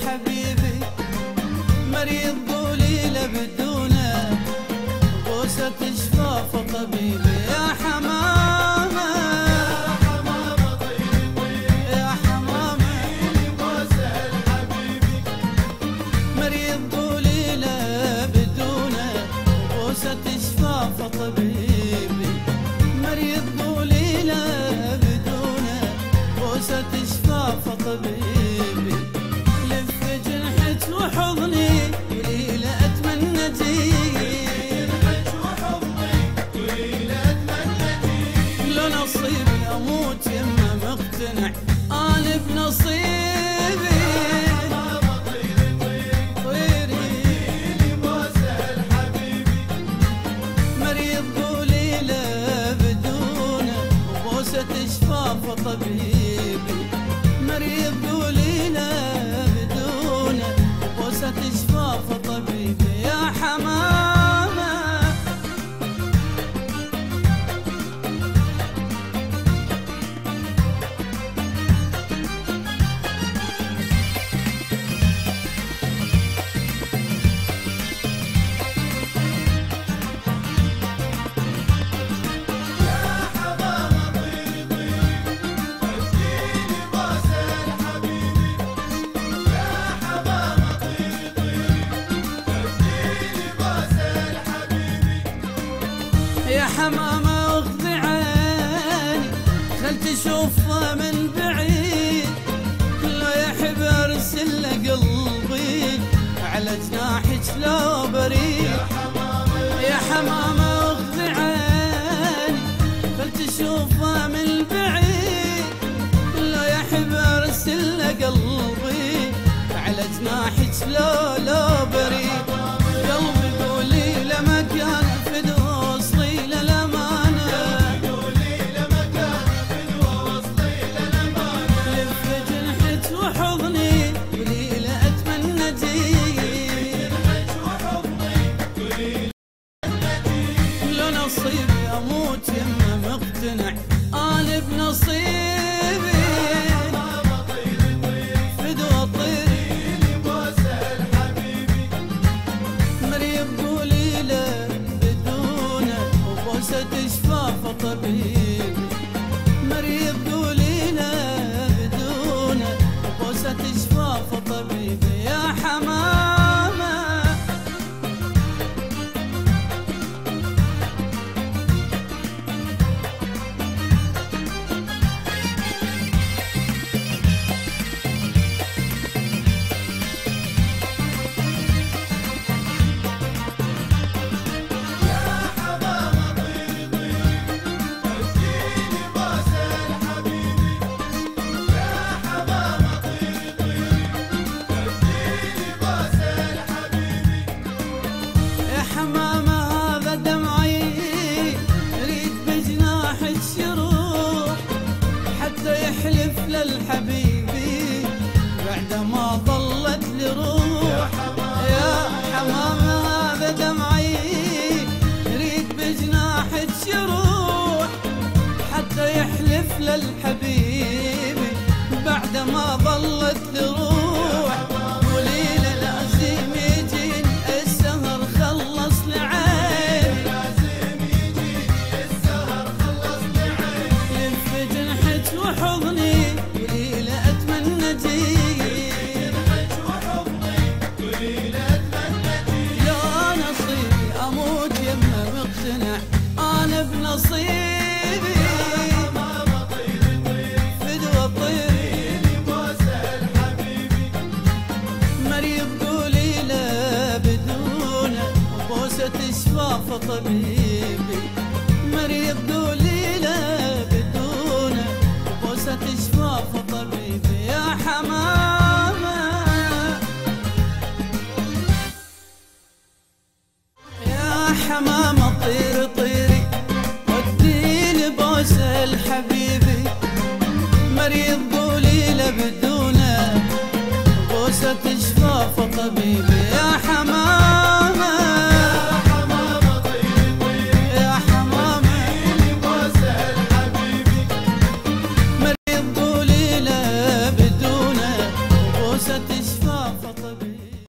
الحبيبي، مريض قولي له بدونه بوسة شفاف طبيبي. يا حمامة يا حمامة طيري طيري، يا حمامة اديني بوسة الحبيبي، مريض قولي له بدونه بوسة شفاف طبيبي، مريض قولي له بدونه بوسة شفاف طبيبي. لف جنحك وحضني قولي له اتمنى جيك، جنحك وحضني قولي له اتمنى جيك، لو نصيبي اموت يمه مقتنع انا بنصيبي. حمامة طيري طيري، طيري اديني بوسة الحبيبي، مريض قولي له بدونه وبوسة شفاف طبيبي، مريض قولي له بدونه وبوسة شفاف طبيبي. يا حمامة يا حمامة طيري طيري، اديني بوسة الحبيبي، يا حمامة طيري طيري، اديني بوسة الحبيبي، يا حمامة اخذي عيني خل تشوفها من بعيد، لو يحب ارسل له قلبي على جناحك لو بريد. يا حمامة اخذي عيني خل تشوفها من بعيد، لو يحب ارسل له قلبي على جناحك لو بريد. قلبي قولي له مكان فدوى وصلي له الامانه، قولي له مكان فدوى وصلي له الامانة، لف جنحك وحضني قولي له اتمنى جيك، جنحك وحضني قولي له اتمنى جيك، لو نصيبي اموت يمه مقتنع انا بنصيبي. حمامة طيري طيري، فدوى طيري اديني بوسة الحبيبي، مريض قولي له بدونه وبوسة شفاف طبيبي، مريض قولي له بدونه وبوسة شفاف طبيبي. يا حمامة يا حمامة طيري طيري، اديني بوسة الحبيبي، يا حمامة طيري طيري، اديني بوسة الحبيبي، يا حمامة هذا دمعي يريد بجناحك يروح حتى يحلف للحبيبي بعد ما ظلت لي روح. يا حمامة هذا دمعي يريد بجناحك يروح حتى يحلف للحبيبي بعد ما ظلت لي روح. قولي له لازم يجيني السهر خلص لعيني، لازم يجي السهر خلص لي عيني، لف جنحك وحضني قولي له اتمنى جيك، جنحك وحضني قولي له اتمنى جيك، لو نصيبي اموت يمه مقتنع انا بنصيبي. حمامة طيري طيري، فدوى طيري اديني بوسة الحبيبي، مريض قولي له بدونه وبوسة شفاف طبيبي، مريض قولي له بدونه وبوسة شفاف طبيبي. يا حمامة يا حمامة طيري طيري وديني بوسة الحبيب،